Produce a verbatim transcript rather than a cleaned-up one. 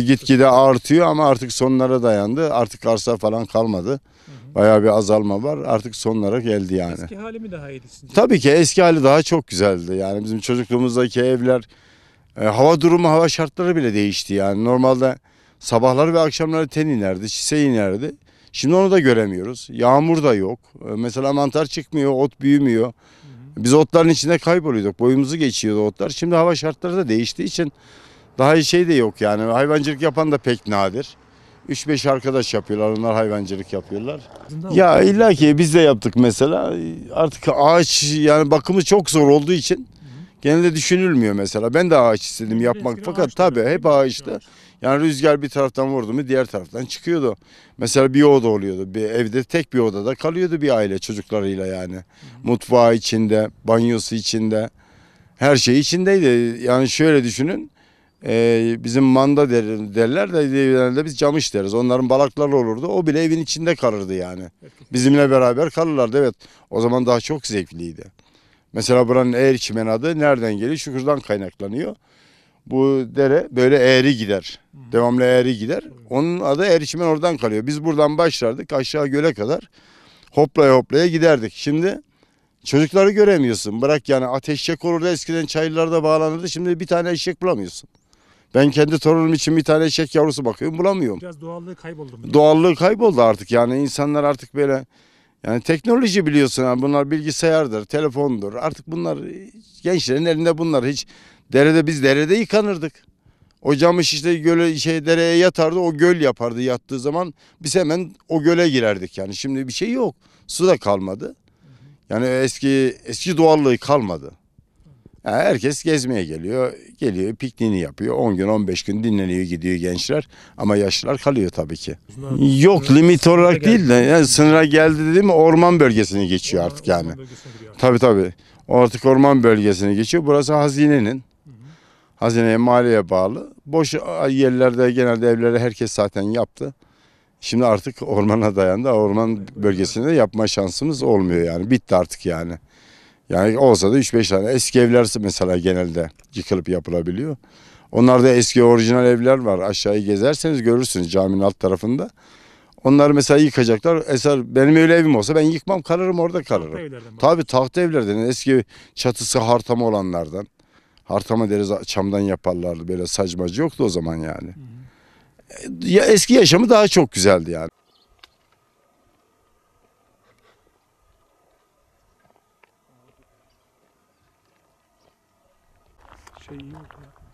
Gitgide artıyor ama artık sonlara dayandı. Artık arsa falan kalmadı. Hı hı. Bayağı bir azalma var. Artık sonlara geldi yani. Eski hali mi daha iyiydi sizce? Tabii ki eski hali daha çok güzeldi. Yani bizim çocukluğumuzdaki evler, e, hava durumu, hava şartları bile değişti yani. Normalde sabahlar ve akşamları ten inerdi, çise inerdi. Şimdi onu da göremiyoruz. Yağmur da yok. E, mesela mantar çıkmıyor, ot büyümüyor. Hı hı. Biz otların içinde kayboluyorduk. Boyumuzu geçiyordu otlar. Şimdi hava şartları da değiştiği için daha iyi şey de yok yani. Hayvancılık yapan da pek nadir. üç beş arkadaş yapıyorlar. Onlar hayvancılık yapıyorlar. Aslında Ya o- illa ki biz de yaptık mesela. Artık ağaç yani bakımı çok zor olduğu için Hı hı. genelde düşünülmüyor mesela. Ben de ağaç istedim Eskiden yapmak fakat ağaçtı tabii değil hep mi? ağaçtı. Ağaç. Yani rüzgar bir taraftan vurdu mu diğer taraftan çıkıyordu. Mesela bir oda oluyordu. Bir evde tek bir odada kalıyordu bir aile çocuklarıyla yani. Hı hı. Mutfağı içinde, banyosu içinde. Her şey içindeydi. Yani şöyle düşünün. e, bizim manda der, derler de genelde biz camış deriz. Onların balakları olurdu. O bile evin içinde kalırdı yani. Herkes- Bizimle beraber kalırlardı. Evet. O zaman daha çok zevkliydi. Mesela buranın Eğriçimen adı nereden geliyor? Şükürden kaynaklanıyor. Bu dere böyle eğri gider. Hı hı. Devamlı eğri gider. Onun adı Eğriçimen oradan kalıyor. Biz buradan başlardık aşağı göle kadar. Hoplaya hoplaya giderdik. Şimdi çocukları göremiyorsun. Bırak yani ateşek olurdu eskiden çayırlarda bağlanırdı. Şimdi bir tane eşek bulamıyorsun. Ben kendi torunum için bir tane eşek yavrusu bakıyorum bulamıyorum. Biraz doğallığı kayboldu mu? Doğallığı kayboldu artık yani insanlar artık böyle yani teknoloji biliyorsun yani bunlar bilgisayardır, telefondur. Artık bunlar gençlerin elinde bunlar hiç derede biz derede yıkanırdık. O camış işte göle şey dereye yatardı o göl yapardı yattığı zaman biz hemen o göle girerdik yani şimdi bir şey yok. Su da kalmadı. Yani eski eski doğallığı kalmadı. Yani herkes gezmeye geliyor, geliyor pikniğini yapıyor. on gün on beş gün dinleniyor gidiyor gençler ama yaşlılar kalıyor tabii ki. Bunlar Yok sınır- limit sınıra olarak değil de geldi. yani sınıra geldi dediğim orman bölgesine geçiyor Orman, artık yani. orman bölgesine giriyor artık. Tabii tabii. O artık orman bölgesine geçiyor. Burası hazinenin. Hı hı. Hazineye maliyeye bağlı. Boş yerlerde genelde evleri herkes zaten yaptı. Şimdi artık ormana dayandı. Orman bölgesinde yapma şansımız olmuyor yani. Bitti artık yani. Yani olsa da üç beş tane eski evler mesela genelde yıkılıp yapılabiliyor. Onlarda eski orijinal evler var. Aşağıyı gezerseniz görürsünüz caminin alt tarafında. Onları mesela yıkacaklar. Eser benim öyle evim olsa ben yıkmam kalırım orada Tahta kalırım. evlerden Tabii tahta evlerden eski çatısı hartama olanlardan. Hartama deriz çamdan yaparlardı böyle sacmacı yoktu o zaman yani. Hı hı. Ya eski yaşamı daha çok güzeldi yani. Şey yok ya.